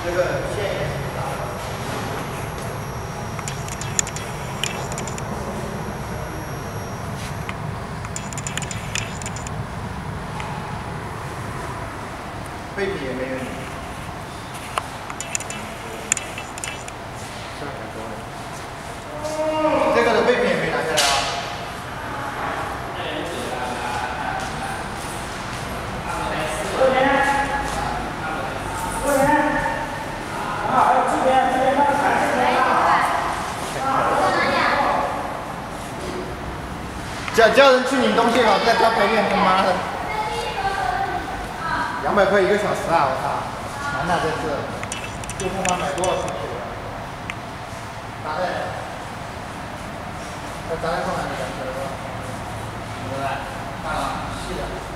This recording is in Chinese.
这个线也是打的。背皮也没问题。这个的背皮也没拿下来啊。 叫人去领东西了，在家陪练，他妈的，200块1个小时啊！我操，钱呐，这是，就他妈买多少东西了？咋的？咱俩放哪里？咱们这个，对不对？啊，是的。